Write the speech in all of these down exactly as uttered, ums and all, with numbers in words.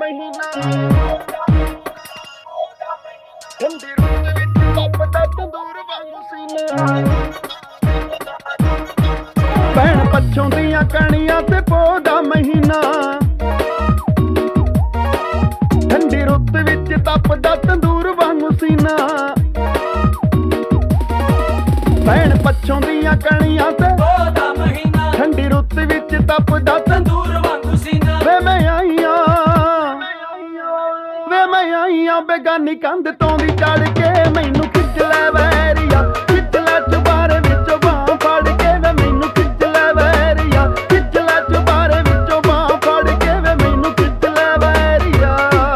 महीना ठंडी रुत विच तपदा तंदूर वांगू सीना भैण पछों दियां कणियां ते पौह दा महीना ठंडी रुत विच तपदा तंदूर वांगू सीना भैण पछों दियां कणियां ते पौह दा महीना ठंडी रुत विच तपदा तंदूर वांगू सीना वे मैं आईयां वे मैं आईयां बेगानी कंध तों दी चढ़ के मैनू खिच लै वैरिया खिच लै चुबारे विचों बांह फड़ के वे मैनू खिच लै वैरिया खिच लै चुबारे विचों बांह फड़ के वे मैनू खिच लै वैरिया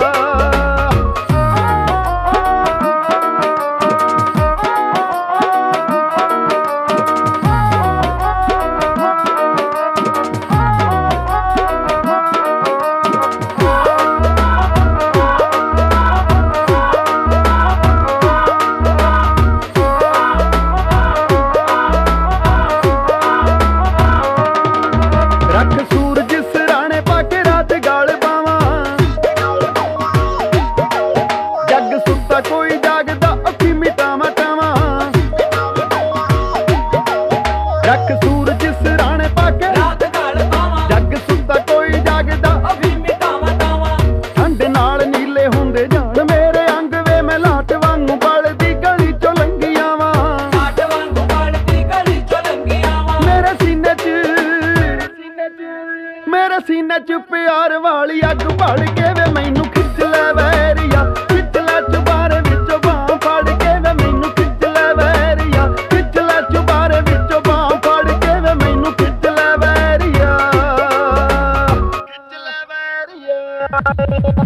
रख सूरज सिराने पाके रात गाल पावां जग सुत्ता कोई जागदा अभी मिटावां टावां ठंड नाल नीले हुंदे जान मेरे अंग वे मैं लाट वांगू बलदी गली चों लंघी आवां लाट वांगू बलदी गली चों लंघी आवां मेरे सीने च मेरे सीने च प्यार वाली अग भड़ के वे मैनू खिच लै वैरिया खिच लै चुबारे विचों बांह फड़ के वे मैनू खिच लै वैरिया खिच लै चुबारे विचों बांह फड़ के वे मैनू खिच लै वैरिया खिच लै वैरिया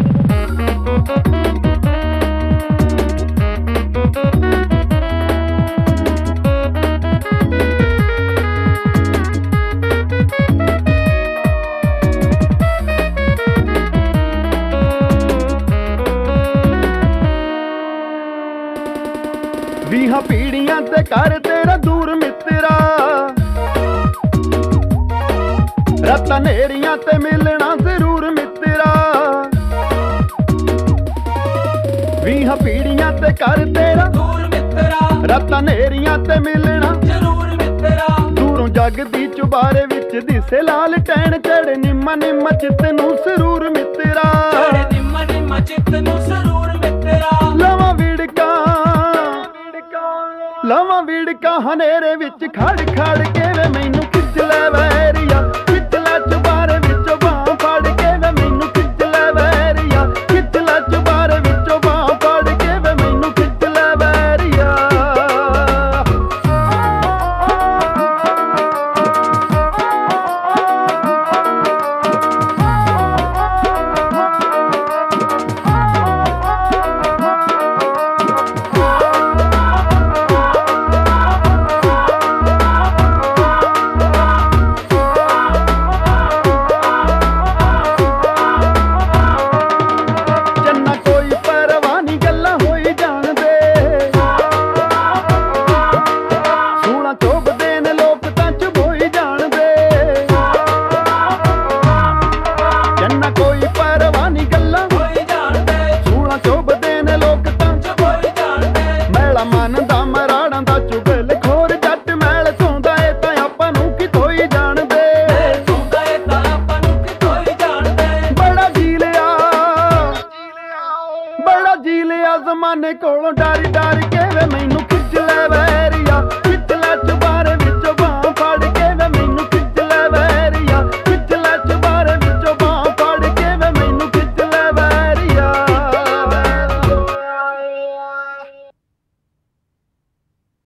ਵੀਹਾਂ ਪੀੜੀਆਂ ਤੇ ਕਰ ਤੇਰਾ ਦੂਰ ਮਿੱਤਰਾ ਰਾਤਾਂ ਨੇਰੀਆਂ ਤੇ ਮਿਲਣਾ ਜ਼ਰੂਰ ਮਿੱਤਰਾ ਵੀਹਾਂ ਪੀੜੀਆਂ ਤੇ ਕਰ ਤੇਰਾ ਦੂਰ ਮਿੱਤਰਾ ਰਾਤਾਂ ਨੇਰੀਆਂ ਤੇ ਮਿਲਣਾ ਜ਼ਰੂਰ ਮਿੱਤਰਾ ਦੂਰੋਂ ਜਗ ਦੀ ਚੁਬਾਰੇ ਵਿੱਚ ਦਿਸੇ ਲਾਲ ਟੈਣ ਚੜੇ ਨਿੰਮਾ ਨਿੰਮਾ ਚਿੱਤ ਨੂੰ ਸਰੂਰ ਮਿੱਤਰਾ ਚੜੇ ਨਿੰਮਾ ਨਿੰਮਾ ਚਿੱਤ ਨੂੰ ਸਰੂਰ ਮਿੱਤਰਾ ਲਵਾਂ ਵਿੜਕਾ ਲਵਾਂ ਵਿੜਕਾ ਹਨੇਰੇ ਵਿੱਚ ਖੜ ਖੜ ਕੇ ਵੇ ਮੈਨੂੰ ਖਿੱਚ ਲੈ ਵੈਰਿਆ ਖਿੱਚ ਲੈ ਚੁਬਾਰੇ ਵਿੱਚੋਂ ਬਾਂਹ ਫੜ ਕੇ ਵੇ ਮੈਨੂੰ ਖਿੱਚ ਲੈ ਵੈਰਿਆ ਖਿੱਚ ਲੈ ਚੁਬਾਰੇ ਵਿੱਚੋਂ ਬਾਂਹ ਫੜ ਕੇ ਵੇ ਮੈਨੂੰ ਖਿੱਚ ਲੈ ਵੈਰਿਆ ਜ਼ਮਾਨੇ ਕੋਲੋਂ ਡਰ ਡਰ ਕੇ ਵੇ ਮੈਨੂੰ